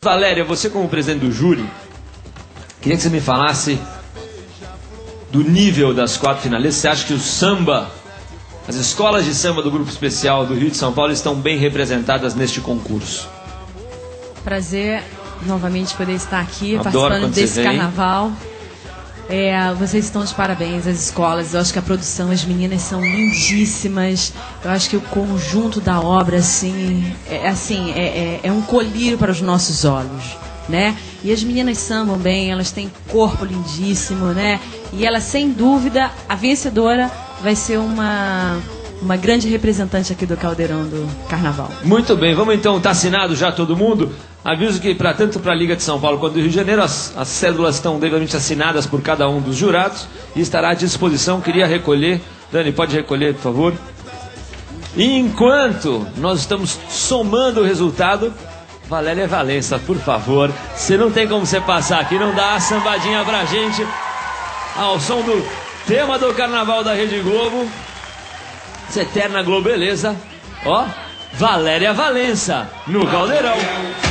Valéria, você como presidente do júri, queria que você me falasse do nível das 4 finalistas. Você acha que o samba, as escolas de samba do Grupo Especial do Rio de São Paulo estão bem representadas neste concurso? Prazer novamente poder estar aqui. Adoro participando desse vem. carnaval. Vocês estão de parabéns, as escolas. Eu acho que a produção, as meninas são lindíssimas. Eu acho que o conjunto da obra é um colírio para os nossos olhos, né? E as meninas sambam bem, elas têm corpo lindíssimo, né? E ela, sem dúvida, a vencedora vai ser uma grande representante aqui do Caldeirão do Carnaval. Muito bem, vamos então, tá assinado já todo mundo? Aviso que tanto para a Liga de São Paulo quanto do Rio de Janeiro, as cédulas estão devidamente assinadas por cada um dos jurados e estará à disposição. Queria recolher. Dani, pode recolher, por favor? E enquanto nós estamos somando o resultado, Valéria Valença, por favor, você não tem como você passar aqui, não dá a sambadinha pra gente ao som do tema do Carnaval da Rede Globo. Essa eterna globeleza, ó, Valéria Valença, no Caldeirão.